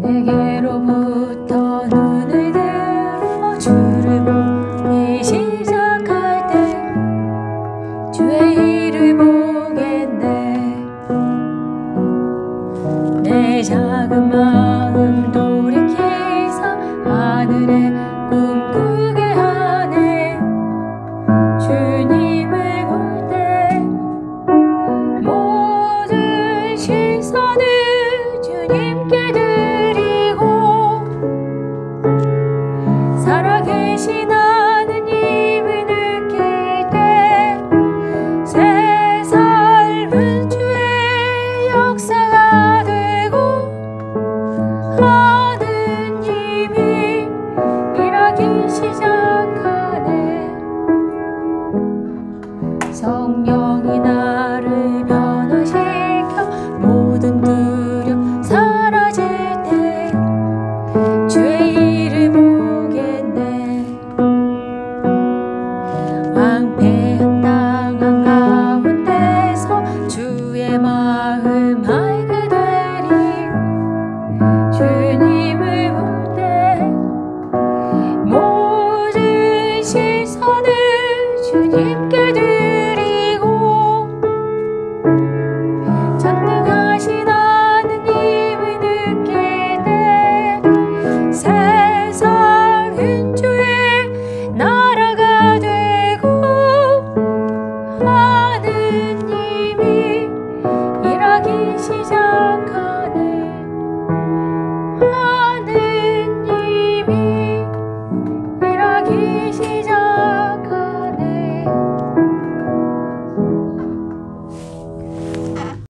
내게로부터 눈을 들어 주를 보기 시작할 때 주의 일을 보겠네. 내 작은 마음 돌이키사 하늘의 꿈 꾸게 하네. 주님을 볼 때 모든 시선을 주님께 드리고 살아계신 하느님을 느낄 때 새 삶은 주의 역사가 되고